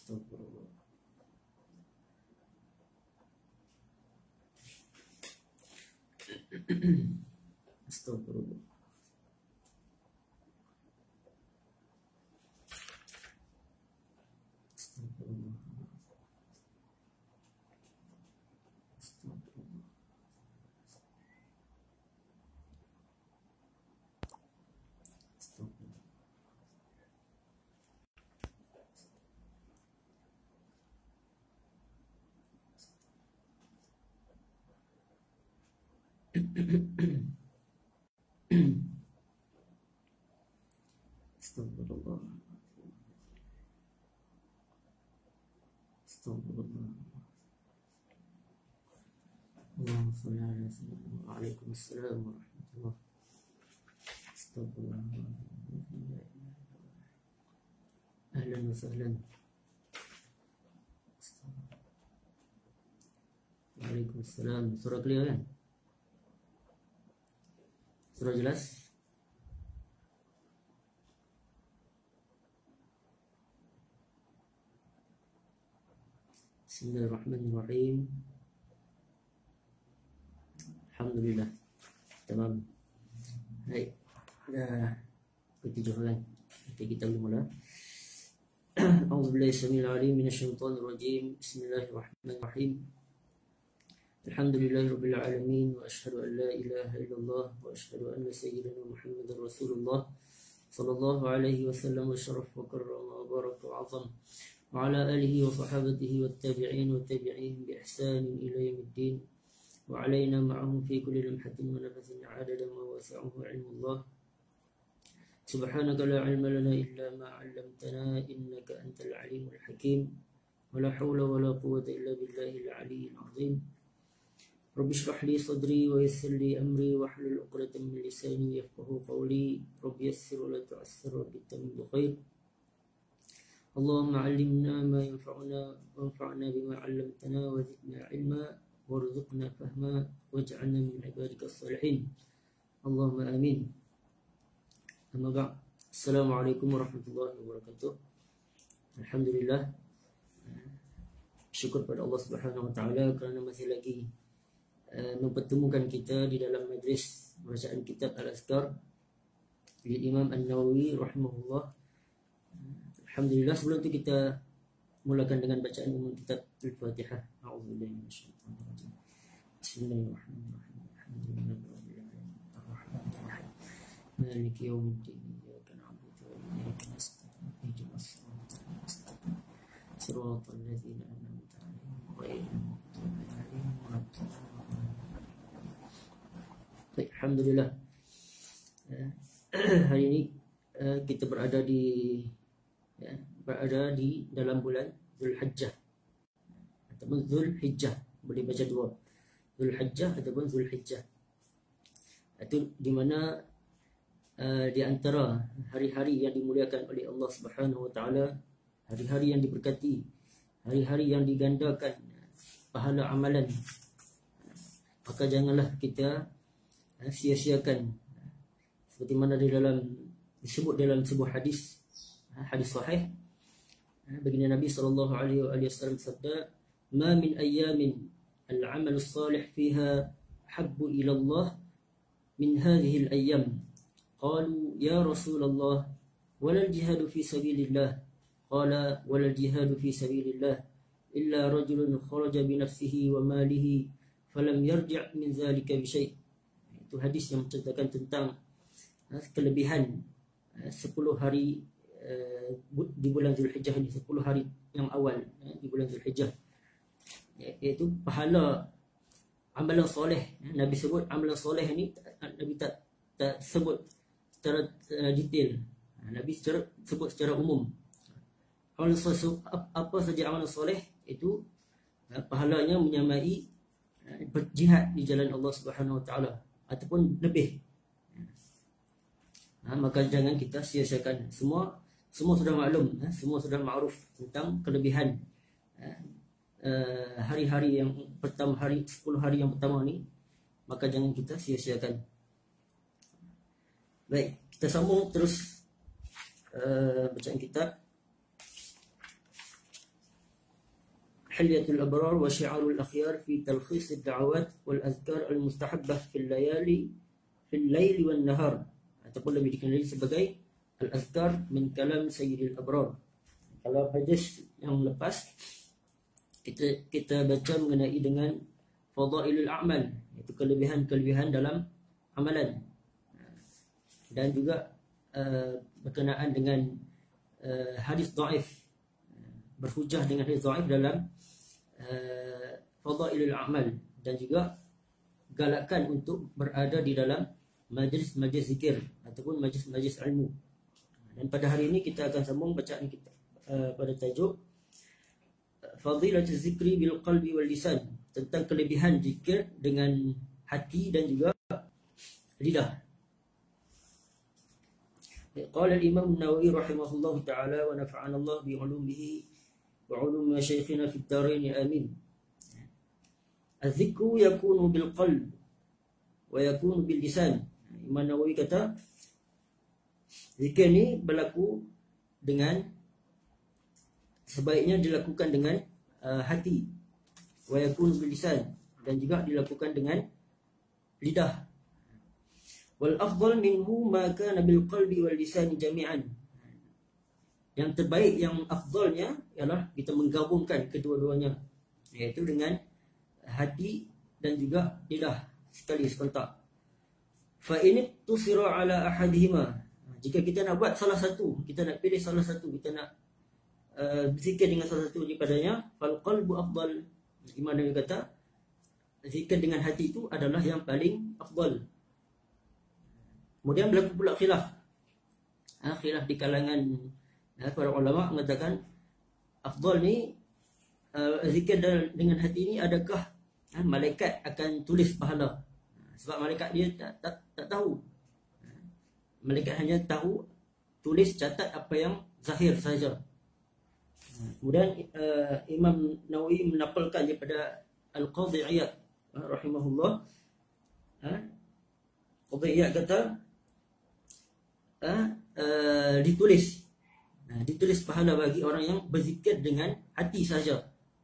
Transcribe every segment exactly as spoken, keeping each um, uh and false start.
Astagfirullah. Astagfirullah. Astagfirullah. Astagfirullah. Astagfirullah. Astagfirullah. Astagfirullah. Allahumma shalli ala sayyidina wa alaikum assalam wa rahmatullah. Astagfirullah. Ahlan wa sahlan. Waalaikumsalam. Surah clear kan? Surah jelas? Bismillahirrahmanirrahim. Alhamdulillah. Tamam. Baik. Dah ketujuh kan? Nanti kita boleh mula. A'udzubillahi samil alim minasyaitonir rajim. Bismillahirrahmanirrahim. Alhamdulillahirabbil alamin wa asyhadu an la ilaha illallah wa asyhadu anna sayyidina Muhammadar Rasulullah sallallahu alaihi wasallam wa syaraf wa karrama wa baraka wa azam wa ala alihi wa sahabatihi wat tabi'in wa tabi'ihim bi ihsan ila yaumiddin wa alaina ma'ahum fi kulli lamhatin wa nafasin 'adada ma wasi'ahu 'ilmullah. Subhanaka la 'ilma lana illa ma 'allamtana innaka antal 'alimul hakim wa la hawla wa la quwwata illa billahil 'aliyyil 'azim. Rabbi shrah li sadri wa yassir li amri wa hlul 'uqdatam min lisani yafqahu qawli. Rabbi yassir wa la tu'assir wa bitamim khair. Allahumma 'allimna ma yanfa'una wanfa'na bima 'allamtana wa zidna 'ilma warzuqna fahma waj'alna min ibadikas salihin. Allahumma amin. Amma ba'd. Assalamualaikum warahmatullahi wabarakatuh. Alhamdulillah. Syukur pada Allah Subhanahu wa taala kerana masih lagi uh, mempertemukan kita di dalam majlis bacaan kitab Al-Azkar dari Imam An-Nawawi rahimahullah. Alhamdulillah, sebelum itu kita mulakan dengan bacaan umum kitab Al-Fatihah. A'udzubillahi minasyaitonir rajim. Bismillahirrahmanirrahim. Alhamdulillahirabbil alamin. Arrahmanirrahim. Maliki yaumiddin. Iyyaka na'budu wa iyyaka nasta'in. Ihdinas siratal mustaqim. Siratal ladzina an'amta 'alaihim ghairil maghdubi 'alaihim waladdallin. Baik, alhamdulillah. Hari ini kita berada di ya, berada di dalam bulan Zulhijjah ataupun Zulhijjah, boleh baca dua, Zulhijjah ataupun Zulhijjah. Itu di mana uh, di antara hari-hari yang dimuliakan oleh Allah Subhanahu wa taala, hari-hari yang diberkati, hari-hari yang digandakan pahala amalan. Maka janganlah kita uh, sia-siakan, seperti mana di dalam disebut dalam sebuah hadis, hadis sahih, baginda Nabi sallallahu alaihi wasallam sabda, "Ma min ayyamin al-'amal as-salih fiha habbu ila Allah min hadhihi al-ayyam." Qalu ya Rasulullah, wala al-jihad fi sabilillah? Qala wala al-jihad fi sabilillah illa rajulun kharaja bi nafsihi wa malihi falam yarji' min dhalika bi syai'. Itu hadis yang menceritakan tentang kelebihan sepuluh hari di bulan Zulhijjah ini, sepuluh hari yang awal di bulan Zulhijjah, iaitu pahala amalan soleh. Nabi sebut amalan soleh ni, Nabi tak tak sebut secara detail. Nabi secara, sebut secara umum. Amalan soleh, apa saja amalan soleh itu pahalanya menyamai berjihad di jalan Allah Subhanahu wa taala ataupun lebih. Ha, maka jangan kita sia-siakan. Semua semua sudah maklum, ha, semua sudah ma'ruf tentang kelebihan hari-hari uh, yang pertama, hari sepuluh hari yang pertama ni, maka jangan kita sia-siakan. Baik, kita sambung terus uh, bacaan kitab. Hilyatul Abrar wa Syi'arul Akhyar fi talkhis ad-da'awat wal azkar al-mustahabbah fil layali fil laili wan nahar, ataupun lebih dikenali sebagai al-azkar min kalam Sayyidil Abrar. Kalau hadis yang lepas kita kita baca mengenai dengan fadailul a'mal, iaitu kelebihan-kelebihan dalam amalan, dan juga uh, berkenaan dengan uh, hadis dhaif, berhujah dengan hadis dhaif dalam uh, fadailul a'mal, dan juga galakan untuk berada di dalam majlis-majlis zikir ataupun majlis-majlis ilmu. Dan pada hari ini kita akan sambung bacaan kita uh, pada tajuk Fadilatul Zikri bil Qalbi wal Lisan, tentang kelebihan zikir dengan hati dan juga lidah. Qala al-Imam An-Nawawi rahimahullahu ta'ala wa nafa'ana Allah bi 'ulumihi wa 'ulumi masyayikhina fid dharain amin. Az-zikru yakunu bil qalb wa yakunu bil lisan. Imam Nawawi kata zikir ni berlaku dengan, sebaiknya dilakukan dengan uh, hati, wa yakunu bil lisan, dan juga dilakukan dengan lidah. Wal afdal minhu ma kana bil qalbi wal lisan jami'an. Yang terbaik, yang afdalnya ialah kita menggabungkan kedua-duanya, iaitu dengan hati dan juga lidah sekali serentak. Fa in tusira ala ahadihima, jika kita nak buat salah satu, kita nak pilih salah satu, kita nak uh, berzikir dengan salah satu daripadanya, fal qalbu afdal. Imam Nawawi kata zikir dengan hati itu adalah yang paling afdal. Kemudian berlaku pula khilaf. Ha, khilaf di kalangan ha, para ulama mengatakan afdal ni uh, zikir dengan hati ni, adakah ha, malaikat akan tulis pahala? Sebab malaikat dia tak, tak, tak tahu. Malaikat hanya tahu tulis, catat apa yang zahir saja. Kemudian uh, Imam Nawawi menaqalkan daripada Al-Qadhi Iyad uh, rahimahullah. Ha? Qadhi Iyad kata uh, uh, ditulis uh, ditulis pahala bagi orang yang berzikir dengan hati saja.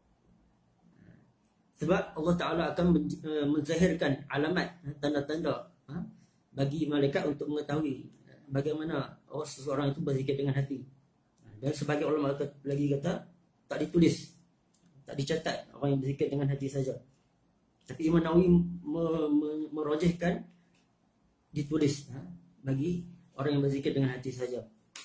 Sebab Allah Ta'ala akan uh, menzahirkan alamat, tanda-tanda uh, bagi malaikat untuk mengetahui bagaimana oh, seseorang itu berzikir dengan hati. Dan sebagai ulama lagi kata tak ditulis, tak dicatat orang yang berzikir dengan hati saja. Tapi Imam Nawawi merajihkan ditulis ha, bagi orang yang berzikir dengan hati saja.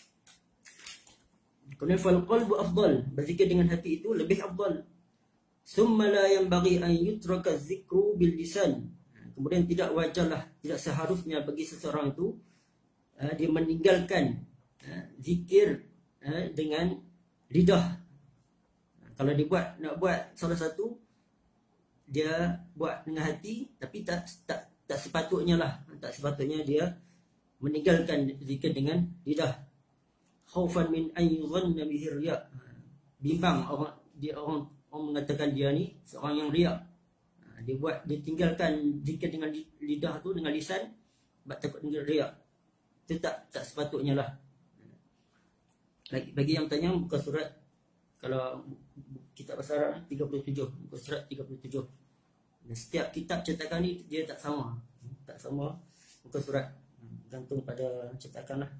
Kemudian fal qalbu afdal, berzikir dengan hati itu lebih afdal. Summa la yanbaghi an yutraka dzikru bil lisan. Kemudian tidak wajarlah, tidak seharusnya bagi seseorang itu uh, dia meninggalkan uh, zikir uh, dengan lidah. Kalau dia buat, nak buat salah satu, dia buat dengan hati, tapi tak tak tak sepatutnya lah, tak sepatutnya dia meninggalkan zikir dengan lidah. Khaufan min an yudhanna bihi riya. Bimbang orang dia orang orang mengatakan dia ni seorang yang riak. Dia buat, dia tinggalkan zikir dengan lidah tu, dengan lisan, sebab takut dia riak. Itu tak tak sepatutnya lah. Bagi, bagi yang tanya, buka surat, kalau kitab bahasa Arab tiga puluh tujuh, buka surat tiga puluh tujuh. Dan setiap kitab cetakan ni dia tak sama, tak sama buka surat, gantung pada cetakan lah.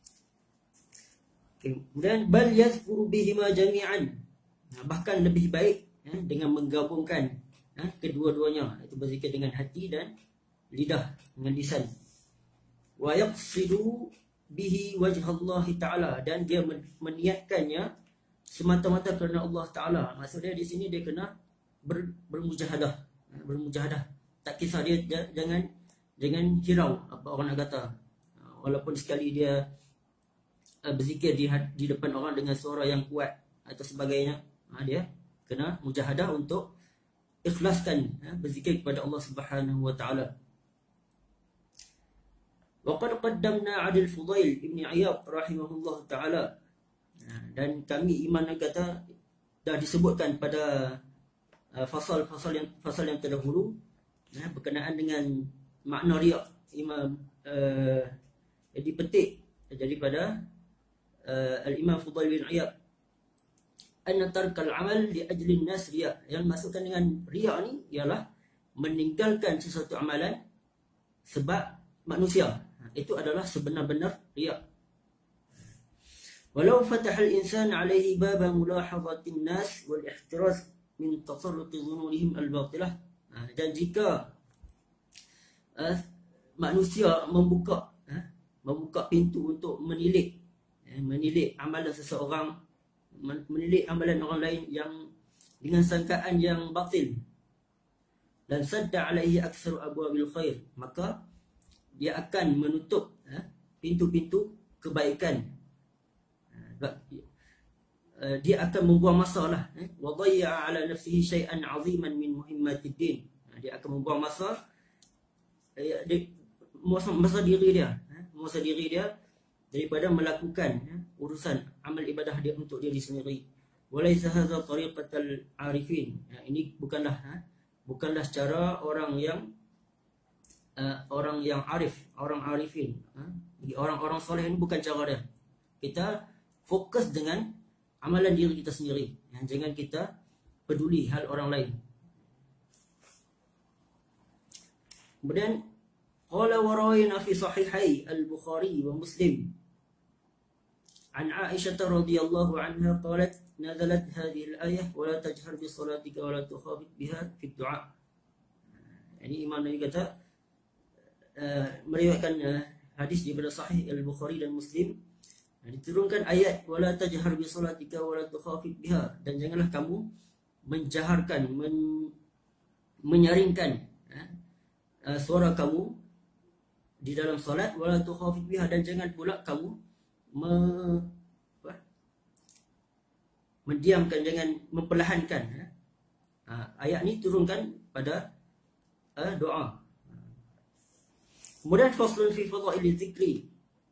Okay. Kemudian bal yazkuru bihima jami'an, bahkan lebih baik ya, dengan menggabungkan ya, kedua-duanya, itu berzikir dengan hati dan lidah, dengan lisan. Wa yaqsidu bihi wajh Allah Ta'ala, dan dia meniatkannya semata-mata kerana Allah Ta'ala. Maksudnya di sini dia kena ber, bermujahadah, bermujahadah. Tak kisah dia, jangan jangan hirau apa orang nak kata. Walaupun sekali dia uh, berzikir di, di depan orang dengan suara yang kuat atau sebagainya, ha, dia kena mujahadah untuk ikhlaskan ha, berzikir kepada Allah Subhanahu wa Ta'ala. Wa qad qaddamna 'ala al-Fudail ibn Iyad rahimahullah ta'ala, dan kami iman kata dah disebutkan pada uh, fasal-fasal yang fasal yang terdahulu ya, berkenaan dengan makna riya. Imam uh, dipetik daripada uh, al-Imam Fudail bin Iyad anna tarkal amal li ajli nas riya. Yang masukkan dengan riya ni ialah meninggalkan sesuatu amalan sebab manusia. Itu adalah sebenar-benar riya. Walau fatah al-insan alaihi baba mulahadhatin nas wal ihtiraz min tasarrufi dhununihim al-batilah. Dan jika uh, manusia membuka uh, membuka pintu untuk menilik uh, menilik amalan seseorang, menilik amalan orang lain yang dengan sangkaan yang batil, dan sadda alaihi aktsaru abwabil khair, maka dia akan menutup uh, pintu-pintu kebaikan. Dia akan membuang masa lah, wa dhayya ala nafsihi syai'an 'aziman min muhimmatid din. Dia akan membuang masa masa, masa diri dia masa diri dia daripada melakukan urusan amal ibadah dia untuk diri sendiri. Walaysa hadza tariqatal 'arifin. Ini bukanlah bukanlah cara orang yang orang yang arif, orang arifin. Orang-orang soleh ini bukan cara dia. Kita fokus dengan amalan diri kita sendiri. Jangan kita peduli hal orang lain. Kemudian qala wa rawayna fi sahihai al-Bukhari wa Muslim an Aisyah radhiyallahu anha qalat nazalat hadhihi al-ayah wa la tajhar bi salatika wa la tukhafit biha fi ad-du'a. Ini Imam Nawawi kata uh, meriwayatkan uh, hadis daripada sahih al-Bukhari dan Muslim. Diturunkan ayat wala tajhar bi salatika wala tukhafit biha, dan janganlah kamu menjaharkan, men, menyaringkan uh, suara kamu di dalam solat, wala tukhafit biha, dan jangan pula kamu me, apa, mendiamkan, jangan memperlahankan. Uh, ayat ni turunkan pada uh, doa. Kemudian faslun fi fadail dzikri,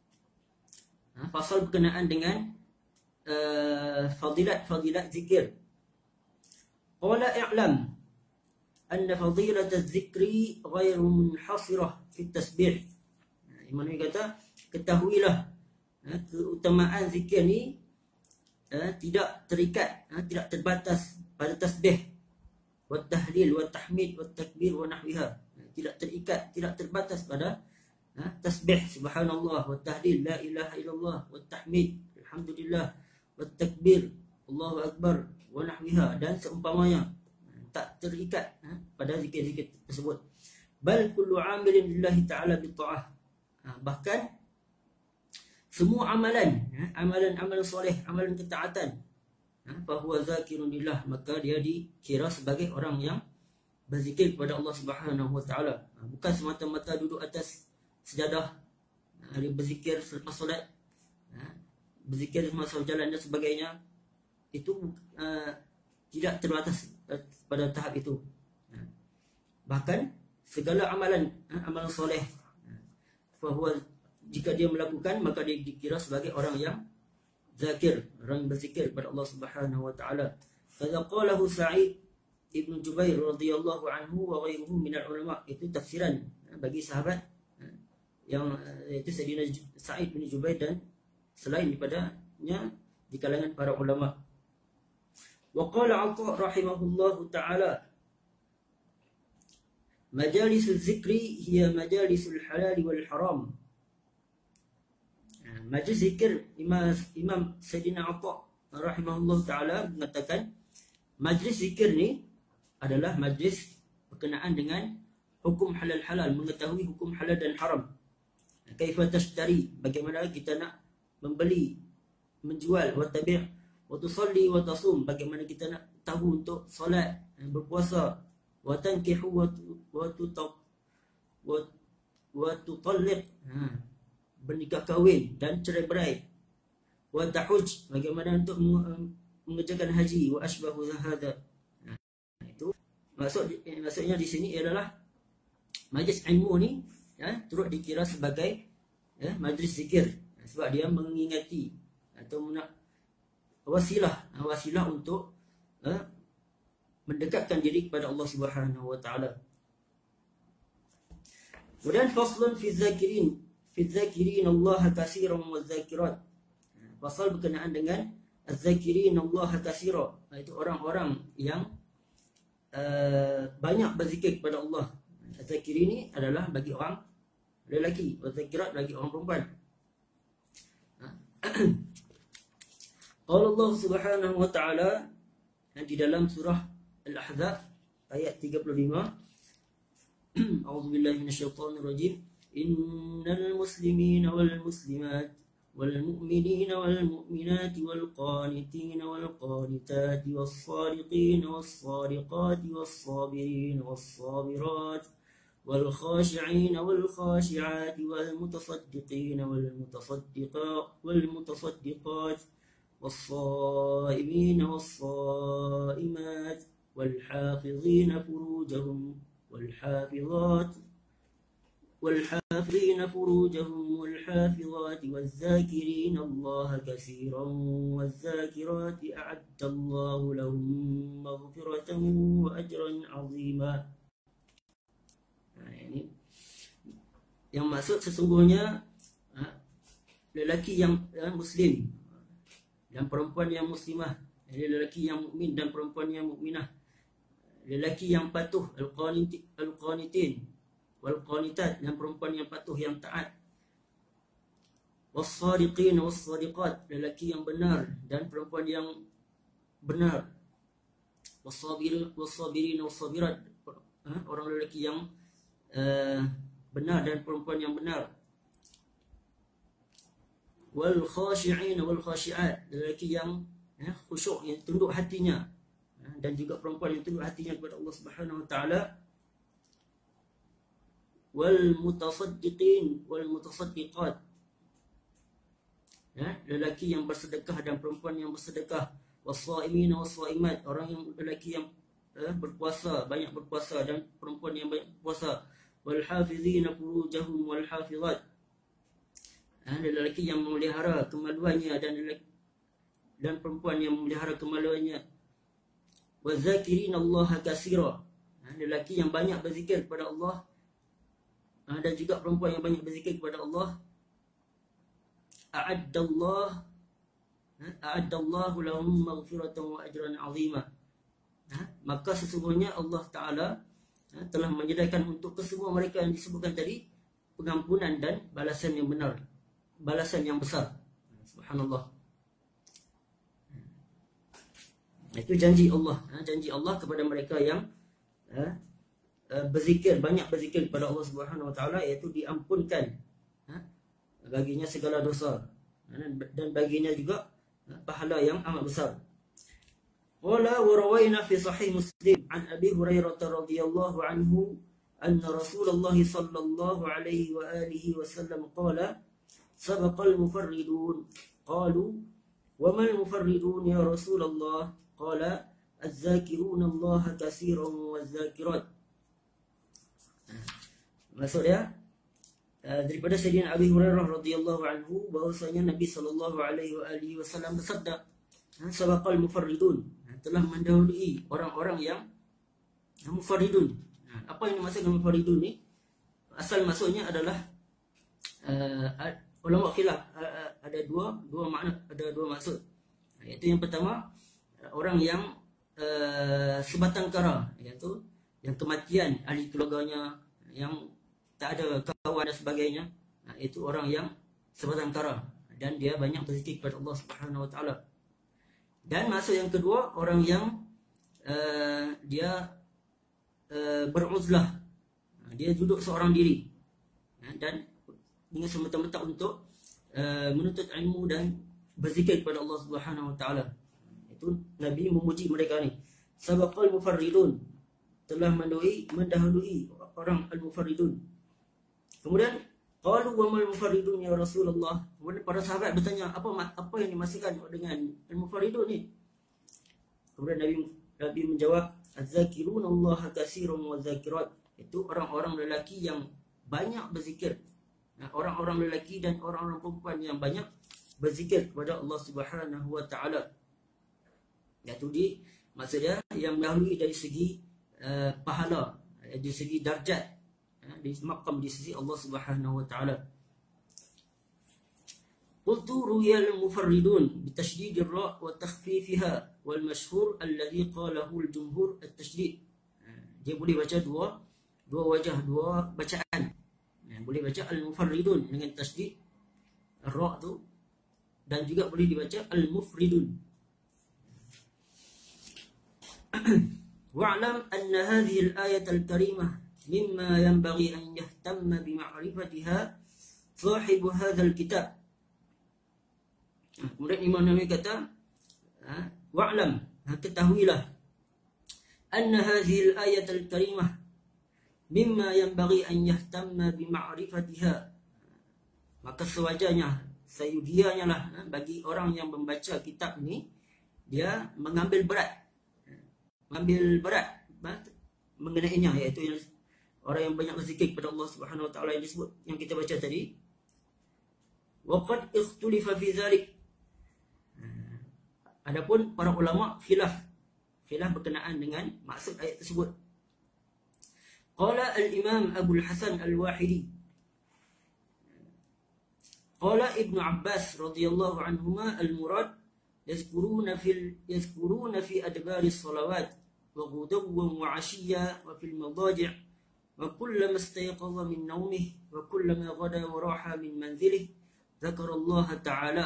pasal berkenaan dengan uh, fadilat-fadilat zikir. Qala i'lam anna fadilat az-zikri ghairu munhasirah fi tasbih. Imam Nawawi kata, ketahuilah uh, keutamaan zikir ni uh, tidak terikat, uh, tidak terbatas pada tasbih, wa tahlil, wa tahmid, wa takbir, wa nahwiha. Tidak terikat, tidak terbatas pada Ha, tasbih subhanallah, wa tahlil la ilaha illallah, wa tahmid alhamdulillah, wa takbir Allahu akbar, wa nahwiha, dan seumpamanya. Tak terikat ha, pada zikir-zikir tersebut. Bal kullu amilin lillahi ta'ala bi ta'ah. Ha, bahkan semua amalan, ha, amalan-amalan soleh, amalan ketaatan, ha, fahuwa zakirun lillah, maka dia dikira sebagai orang yang berzikir kepada Allah Subhanahu wa taala. Ha, bukan semata-mata duduk atas sejadah, dia berzikir selepas solat, berzikir semasa berjalan dan sebagainya. Itu uh, tidak terbatas uh, pada tahap itu. Bahkan segala amalan, uh, amalan soleh, bahawa jika dia melakukan, maka dia dikira sebagai orang yang zakir, orang yang berzikir kepada Allah Subhanahu wa taala. Qala qalahu Sa'id ibn Jubair radhiyallahu anhu wa ghairuhu min al-ulama. Itu tafsiran bagi sahabat yang itu Sayyidina Sa'id bin Jubair dan selain daripadanya di kalangan para ulama. Wa qala Atha rahimahullahu ta'ala, majalisul zikri hiya majalisul halal wal haram. Majlis zikir, Imam, Imam Sayyidina Atha rahimahullahu ta'ala mengatakan, majlis zikir ni adalah majlis berkenaan dengan hukum halal-halal, mengetahui hukum halal dan haram. Kaifa tashtari, bagaimana kita nak membeli, menjual, wa tabi' wa tusalli wa tasum, bagaimana kita nak tahu untuk solat, berpuasa, wa tankihu wa tutab wa tutalliq, bernikah kahwin dan cerai berai, wa tahuj, bagaimana untuk mengerjakan haji, wa asbahu hadha. Itu maksud maksudnya di sini adalah majlis ilmu ni ya, turut dikira sebagai ya, majlis zikir, sebab dia mengingati atau nak wasilah wasilah untuk ya, mendekatkan diri kepada Allah Subhanahu wa taala. Kemudian faslun fi zakirin fi zakirin Allah katsiran wa zakirat, pasal berkenaan dengan az-zakirin Allah katsira, itu orang-orang yang uh, banyak berzikir kepada Allah. Az-zakirin ini adalah bagi orang lelaki, az-zakirat bagi orang perempuan. Qala Allah Subhanahu wa taala di dalam surah Al-Ahzab ayat tiga puluh lima, A'udzubillahi minasyaitonir rajim. Innal muslimina wal muslimat wal mu'minina wal mu'minati wal qanitina wal qanitati was sadiqina was sadiqati was sabirina was sabirat wal khashi'ina wal khashi'ati wal mutasaddiqina wal mutasaddiqat wal mutasaddiqat was saimina was saimat wal hafizina furujahum wal hafizat والحافظين فروجهم والحافظات والذاكرين الله كثيرا والذاكرات أعد الله لهم مغفرة وأجرا عظيما. Nah, ini yang maksud sesungguhnya lelaki yang muslim dan perempuan yang muslimah, lelaki yang mukmin dan perempuan yang mukminah, lelaki yang patuh al-qanitin wal qanitat, dan perempuan yang patuh yang taat, was-sadiqin was-sadiqat, lelaki yang benar dan perempuan yang benar, was-sabirin was-sabirin was-sabirat, orang lelaki yang uh, benar dan perempuan yang benar, wal khashi'in wal khashi'at, lelaki yang uh, khusyuk, yang tunduk hatinya, uh, dan juga perempuan yang tunduk hatinya kepada Allah Subhanahu wa taala, wal mutasaddiqin wal mutasaddiqat, ya, lelaki yang bersedekah dan perempuan yang bersedekah, was-saimin was-saimat, orang yang lelaki yang eh, berpuasa, banyak berpuasa, dan perempuan yang banyak berpuasa, wal hafizina furujahum wal hafizat, ya, lelaki yang memelihara kemaluannya dan lelaki, dan perempuan yang memelihara kemaluannya, wazakirin Allah katsira, ya, lelaki yang banyak berzikir kepada Allah, dan juga perempuan yang banyak berzikir kepada Allah. A'addallah a'addallahu lahum maghfiratan wa ajran 'azima. Maka sesungguhnya Allah Ta'ala telah menyediakan untuk kesemua mereka yang disebutkan tadi pengampunan dan balasan yang benar, balasan yang besar. Subhanallah. Itu janji Allah, janji Allah kepada mereka yang berzikir, banyak berzikir kepada Allah Subhanahu wa taala, iaitu diampunkan ha, baginya segala dosa, dan baginya juga ha, pahala yang amat besar. Qala wa rawaina fi sahih Muslim an Abi Hurairah radhiyallahu anhu anna Rasulullah sallallahu alaihi wa alihi wasallam qala sabaqal mufarridun qalu wa mal mufarridun ya Rasulullah qala az-zakiruna Allah katsiran waz-zakirat. Maksudnya uh, daripada Sayyidina Abi Hurairah radhiyallahu anhu bahwasanya Nabi sallallahu alaihi wa alihi wasallam bersabda, sabaqal mufarridun, telah mendahului orang-orang yang mufarridun. Apa yang dimaksud dengan mufarridun ni? Asal maksudnya adalah uh, ulama khilaf, uh, ada dua dua makna, ada dua maksud. Iaitu yang pertama, orang yang uh, sebatang kara, iaitu yang kematian ahli keluarganya, yang tak ada kawan dan sebagainya, nah, itu orang yang sebatang kara dan dia banyak berzikir kepada Allah Subhanahu wa taala. Dan maksud yang kedua, orang yang uh, dia uh, beruzlah, dia duduk seorang diri, nah, dan dengan semata-mata untuk uh, menuntut ilmu dan berzikir kepada Allah Subhanahu wa taala. Itu Nabi memuji mereka ni. Sabaqal mufarridun, telah mendahului mendahului orang al-mufarridun. Kemudian qalu wa mal mufarridun ya Rasulullah. Kemudian para sahabat bertanya, apa apa yang dimaksudkan dengan al-mufarridun ni? Kemudian Nabi Nabi menjawab, az-zakiruna Allah katsiran wa zakirat, itu orang-orang lelaki yang banyak berzikir. Nah, orang-orang lelaki dan orang-orang perempuan yang banyak berzikir kepada Allah Subhanahu wa taala. Iaitu di maksudnya yang mendahului dari segi uh, pahala, dari segi darjat, di makam di sisi Allah Subhanahu wa taala. Qultu ruya al-mufarridun bitashdid ar-ra' wa takhfifiha wal mashhur alladhi qalahu al-jumhur at-tashdid. Dia boleh baca dua dua wajah, dua bacaan. Boleh baca al-mufarridun dengan tashdid ar-ra' tu, dan juga boleh dibaca al-mufridun. Wa'lam anna hadhihi al-ayat al-karimah mimma yanbaghi an yahtamma bi ma'rifatiha sahibu hadzal kitab. Kemudian Imam Nawawi kata, wa'lam, ketahuilah, anna hadhihi al-ayat al-karimah mimma yanbaghi an yahtamma bi ma'rifatiha. Maka sewajarnya, sayudianya lah bagi orang yang membaca kitab ni, dia mengambil berat, mengambil berat mengenainya, iaitu yang orang yang banyak berzikir kepada Allah Subhanahu Wa Taala yang disebut, yang kita baca tadi. Waqad ikhtulifa fi dzalik. Adapun para ulama khilaf, khilaf berkenaan dengan maksud ayat tersebut. Qala al-Imam Abu al-Hasan al-Wahidi, qala Ibnu Abbas radhiyallahu anhuma al-murad yazkuruna fil yazkuruna fi adbari as-salawat wa ghudwan wa 'ashiyya wa fil madaji' wa kullama istayqadha min nawmihi wa kullama ghada wa raha min manzilihi dzakara Allah Ta'ala.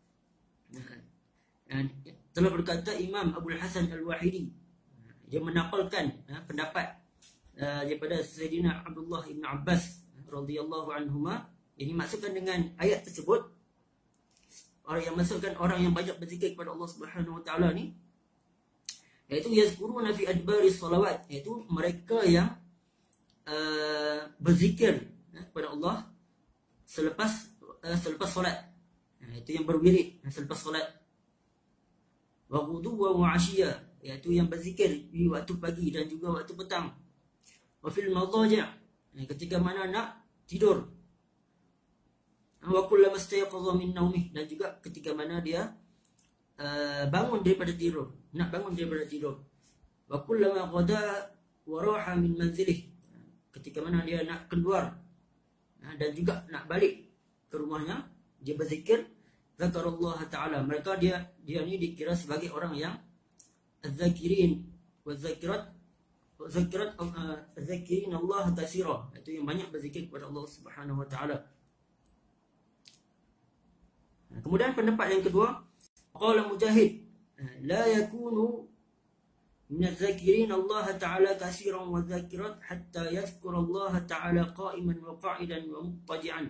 Telah berkata Imam Abu al-Hasan al-Wahidi, dia menakalkan ha, pendapat uh, daripada Sayyidina Abdullah ibn Abbas radhiyallahu anhuma. Ini maksudkan dengan ayat tersebut, orang yang maksudkan orang yang banyak berzikir kepada Allah Subhanahu Wa Taala ni, iaitu yazkuruna fi adbari salawat, iaitu mereka yang uh, berzikir uh, kepada Allah selepas uh, selepas solat, uh, itu yang berwirid uh, selepas solat. Wa ghuduwan wa 'ashiyya, iaitu yang berzikir di waktu pagi dan juga waktu petang. Wa fil madaji', ketika mana nak tidur. Wa kullama istayqadha min nawmihi, dan juga ketika mana dia uh, bangun daripada tidur, nak bangun daripada tidur. Wa kullama ghada wa raha min manzilihi, ketika mana dia nak keluar dan juga nak balik ke rumahnya, dia berzikir. Zakarullah Ta'ala, mereka dia dia ni dikira sebagai orang yang az-zakirin waz-zakirat waz-zakirat az-zakirin Allah katsira, itu yang banyak berzikir kepada Allah Subhanahu Wa Ta'ala. Kemudian pendapat yang kedua, qala Mujahid, la yakunu min az-zakirin Allah Ta'ala katsiran waz-zakirat hatta yadhkura Allah Ta'ala qa'iman wa qa'idan wa muttaji'an.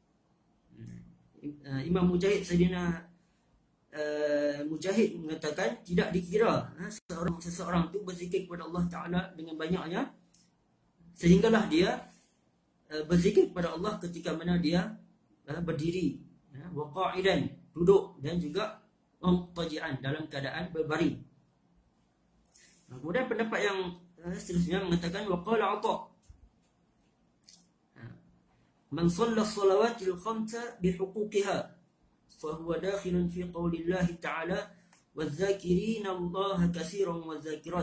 Imam Mujahid, Sayyidina uh, Mujahid mengatakan, tidak dikira ha, seorang seseorang tu berzikir kepada Allah Ta'ala dengan banyaknya sehinggalah dia uh, berzikir kepada Allah ketika mana dia uh, berdiri, uh, wa qa'idan, duduk, dan juga muttaji'an, dalam keadaan berbaring. Kemudian pendapat yang uh, seterusnya mengatakan, wa qala Atha, man shalla as-salawatil khamsa bihuquqiha fa huwa dakhilun fi qaulillahi ta'ala wadh-dhakirina Allah katsiran wadh-dhakirat.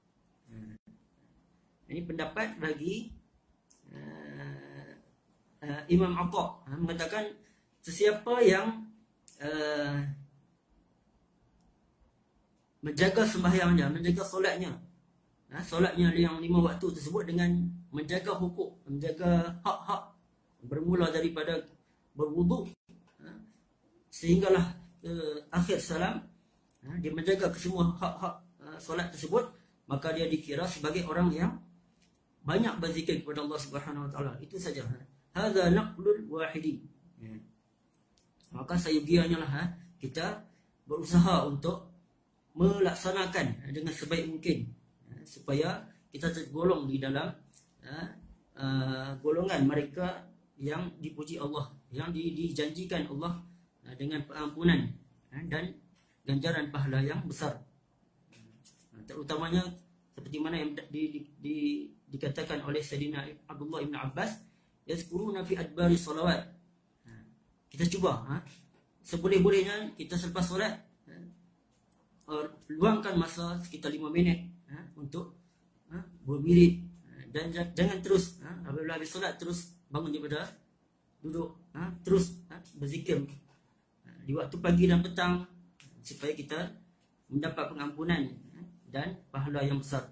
Ini pendapat bagi uh, uh, Imam Atha, uh, mengatakan sesiapa yang uh, menjaga sembahyangnya, menjaga solatnya, uh, solatnya yang lima waktu tersebut dengan menjaga hukuk, menjaga hak-hak, bermula daripada berwuduk sehinggalah ke akhir salam, dia menjaga kesemua hak-hak solat tersebut, maka dia dikira sebagai orang yang banyak berzikir kepada Allah Subhanahu Wa Taala. Itu saja. Hadza naqlul wahidi. Maka sayugianya lah kita berusaha untuk melaksanakan dengan sebaik mungkin supaya kita tergolong di dalam uh, golongan mereka yang dipuji Allah, yang di, dijanjikan Allah uh, dengan pengampunan uh, dan ganjaran pahala yang besar. Uh, terutamanya seperti mana yang di, di, di, dikatakan oleh Sayyidina Abdullah ibn Abbas, yazkuruna fi adbari salawat. Uh, kita cuba uh, seboleh-bolehnya kita selepas solat uh, luangkan masa sekitar lima minit uh, untuk uh, berwirid, uh, dan jangan terus uh, apabila habis solat terus bangun daripada duduk, ha? terus ha? berzikir di waktu pagi dan petang, supaya kita mendapat pengampunan dan pahala yang besar.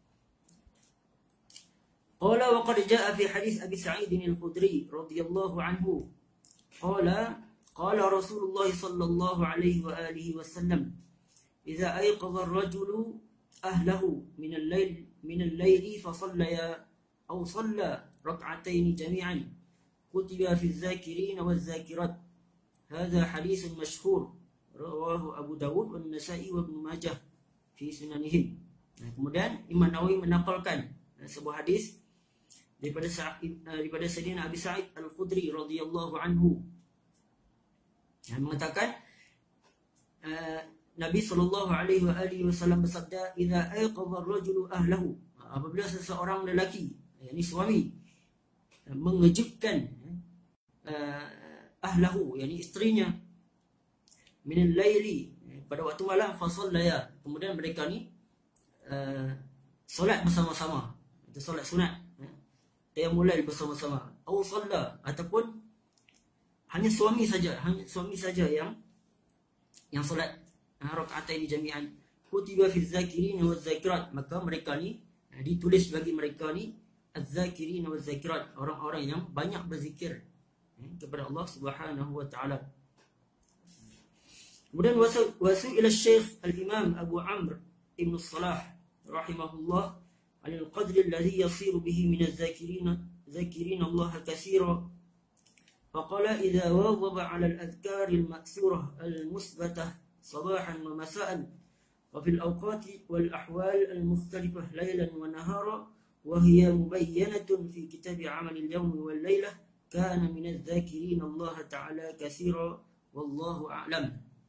Qala wa qad jaa fi hadis Abi Sa'id al-Khudri radhiyallahu anhu qala qala Rasulullah sallallahu alaihi wa alihi wasallam idza ayqadha ar-rajulu ahlahu min al-lail min al-laili fa sallaya aw salla rak'atayn jami'an kutiba fi adh-dhakirin wadh-dhakirat. Hadha hadis mashhur rawahu Abu Dawud wa An-Nasa'i wa Ibnu Majah fi sunanihim. Nah, kemudian Imam Nawawi menakalkan sebuah hadis daripada Sa'id, daripada Sayyidina Abi Sa'id Al-Khudri radhiyallahu anhu yang mengatakan uh, Nabi sallallahu alaihi wa alihi wasallam bersabda, "Idza ayqadha ar-rajulu ahlahu," apabila seseorang lelaki, yakni suami, mengejutkan uh, ahlahu, yakni isterinya, min al-laili, pada waktu malam, fa sallaya, kemudian mereka ni uh, solat bersama-sama, itu solat sunat, qiyamul lail bersama-sama, atau salla, ataupun hanya suami saja, hanya suami saja yang yang solat rakaatain jami'an, kutiba fi dzakirin wa dzakirat, maka mereka ni ditulis bagi mereka ni az-zakirin wa dzakirat, orang-orang yang banyak berzikir kepada Allah Subhanahu wa taala. Kemudian wasu wasu ila Syekh Al-Imam Abu Amr Ibn Salah rahimahullah على القدر الذي يصير به من الذاكرين ذاكرين الله كثيرا، فقال إذا واظب على الأذكار المأثورة المثبتة صباحا ومساء وفي الأوقات والأحوال المختلفة ليلا ونهارا وهي مبينة في كتاب عمل اليوم والليلة كان من الذاكرين الله تعالى كثيرا والله أعلم.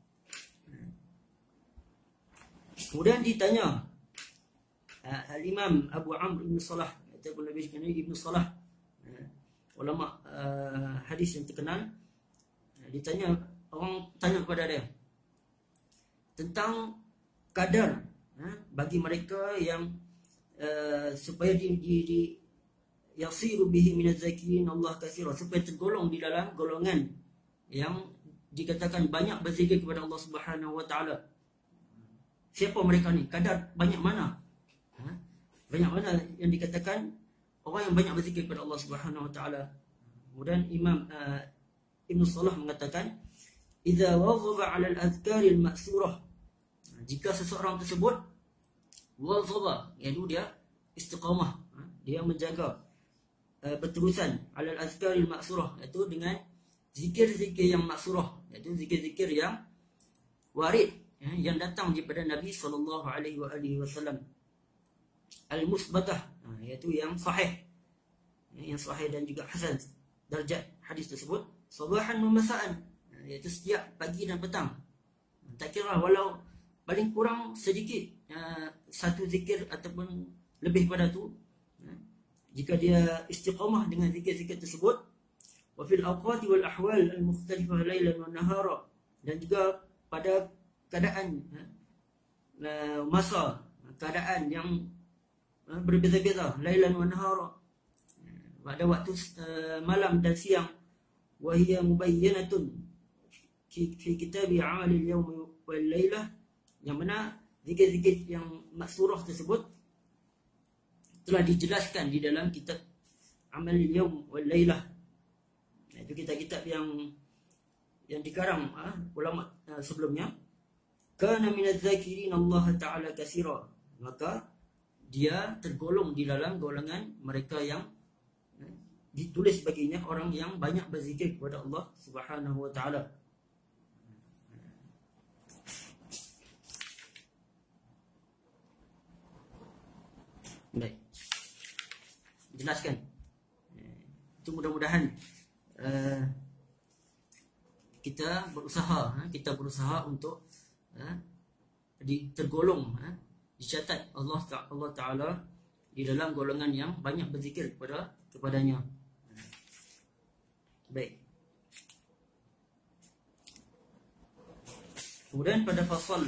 Kemudian ditanya Al-Imam Abu Amr Ibn Salah ataupun lebih dikenali Ibn Salah, ulama uh, hadis yang terkenal, ditanya, orang tanya kepada dia tentang kadar uh, bagi mereka yang uh, supaya di, di, di yasiru bihi minaz zakirin Allah katsira, supaya tergolong di dalam golongan yang dikatakan banyak berzikir kepada Allah Subhanahu wa taala. Siapa mereka ni? Kadar banyak mana? Banyak mana yang dikatakan orang yang banyak berzikir kepada Allah Subhanahu wa taala. Kemudian Imam uh, Ibn Salah mengatakan, idza wazaba 'ala al-adhkar al-ma'surah, jika seseorang tersebut wazaba, iaitu dia istiqamah, dia menjaga uh, berterusan 'ala al-adhkar al-ma'surah, iaitu dengan zikir-zikir yang ma'surah, iaitu zikir-zikir yang warid, ya, yang datang daripada Nabi sallallahu alaihi wasallam, al-musbatah, iaitu yang sahih, yang sahih dan juga hasan darjat hadis tersebut, sabahan wa masaan, iaitu setiap pagi dan petang. Tak kira walau paling kurang sedikit satu zikir ataupun lebih pada tu, jika dia istiqamah dengan zikir-zikir tersebut. Wa fil awqati wal ahwal al-mukhtalifah lailan wa nahara, dan juga pada keadaan masa, keadaan yang berbeza-beza, lailan wa nahara, pada waktu uh, malam dan siang, wa hiya mubayyanatun fi kitab amal al-yawm wal lailah, yang mana zikir-zikir yang maksurah tersebut telah dijelaskan di dalam kitab amal al-yawm wal lailah, itu kitab-kitab yang yang dikarang uh, ulama uh, sebelumnya. Kana minaz zakirin Allah taala katsira, maka dia tergolong di dalam golongan mereka yang eh, ditulis baginya orang yang banyak berzikir kepada Allah Subhanahu wa taala. Baik, jelaskan. Itu mudah-mudahan uh, kita berusaha, kita berusaha untuk uh, di tergolong, uh, dicatat Allah Allah Taala di dalam golongan yang banyak berzikir kepada kepadanya. Baik. Kemudian pada fasal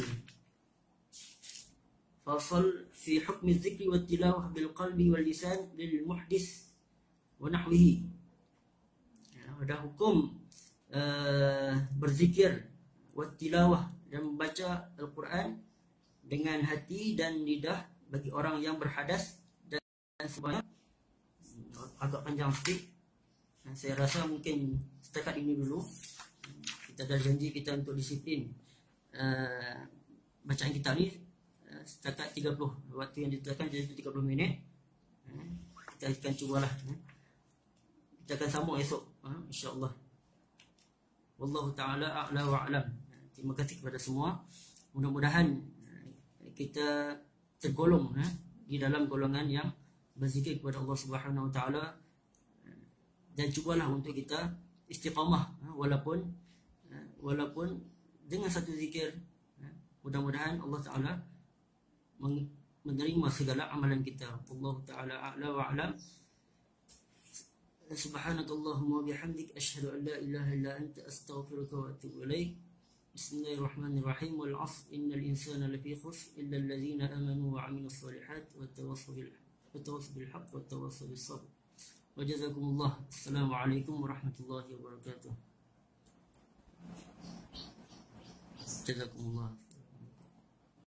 fasal fi hukm az-zikri wat tilawah bil qalbi wal lisan lil muhdis wa nahwihi. Ada hukum uh, berzikir wattilawah, dan membaca Al-Quran dengan hati dan lidah bagi orang yang berhadas dan sebagainya. Agak panjang sikit, saya rasa mungkin setakat ini dulu. Kita dah janji kita untuk disiplin uh, bacaan kita ni uh, setakat tiga puluh, waktu yang ditetapkan jadi tiga puluh minit. uh, Kita akan cubalah. uh. Kita akan sambung esok, uh, insya-Allah. Wallahu ta'ala a'la wa a'lam. Terima kasih kepada semua. Mudah-mudahan kita tergolong eh, di dalam golongan yang berzikir kepada Allah Subhanahu Wa Taala, dan cubalah untuk kita istiqamah eh, walaupun eh, walaupun dengan satu zikir. eh, Mudah-mudahan Allah Taala menerima segala amalan kita. Allah Taala a'la wa a'lam. Subhanakallahumma wa bihamdik asyhadu an la ilaha illa anta astaghfiruka wa atubu ilaik. Bismillahirrahmanirrahim. Wal 'asr innal insana lafi khusr illa allazina amanu wa 'amilus solihat wa tawassaw bil haqq wa tawassaw bis sabr. Wa jazakumullah. Assalamualaikum warahmatullahi wabarakatuh. Jazakumullah.